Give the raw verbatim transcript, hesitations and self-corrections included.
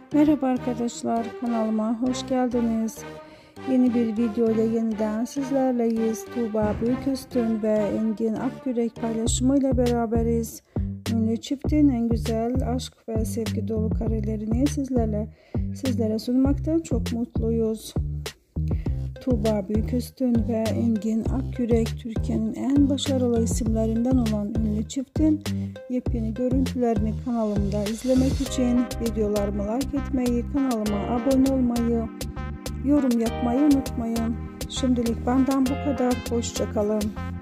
Merhaba arkadaşlar, kanalıma hoş geldiniz. Yeni bir video ile yeniden sizlerleyiz. Tuğba Büyüküstün ve Engin Akyürek paylaşımıyla beraberiz. Ünlü çiftin en güzel aşk ve sevgi dolu karelerini sizlerle sizlere sunmaktan çok mutluyuz. Tuğba Büyüküstün ve Engin Akyürek Türkiye'nin en başarılı isimlerinden olan ünlü çiftin yepyeni görüntülerini kanalımda izlemek için videolarımı like etmeyi, kanalıma abone olmayı, yorum yapmayı unutmayın. Şimdilik benden bu kadar. Hoşça kalın.